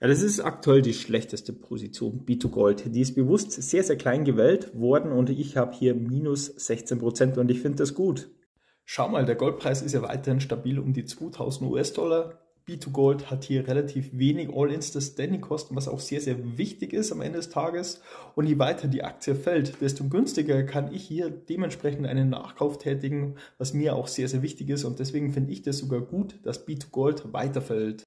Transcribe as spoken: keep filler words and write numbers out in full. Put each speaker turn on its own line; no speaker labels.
Ja, das ist aktuell die schlechteste Position, B zwei Gold. Die ist bewusst sehr, sehr klein gewählt worden und ich habe hier minus sechzehn Prozent und ich finde das gut. Schau mal, der Goldpreis ist ja weiterhin stabil um die zweitausend US-Dollar. B zwei Gold hat hier relativ wenig All-ins der Standing-Kosten, was auch sehr, sehr wichtig ist am Ende des Tages. Und je weiter die Aktie fällt, desto günstiger kann ich hier dementsprechend einen Nachkauf tätigen, was mir auch sehr, sehr wichtig ist. Und deswegen finde ich das sogar gut, dass B zwei Gold weiterfällt.